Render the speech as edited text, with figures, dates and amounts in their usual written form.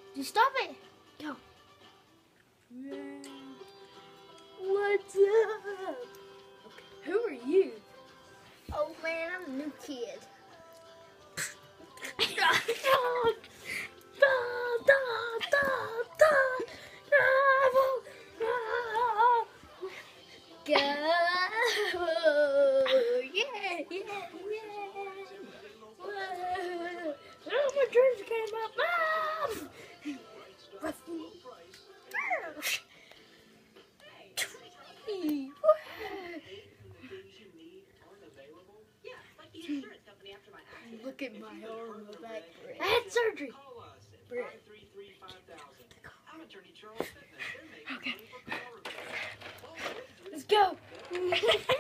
Just stop it. Go. What's up? Okay. Who are you? Oh man, I'm a new kid. Go! Yeah, yeah, yeah. Whoa. Oh, my dreams came up. Mom! Look at my arm on the back. I had surgery. Okay. Let's go.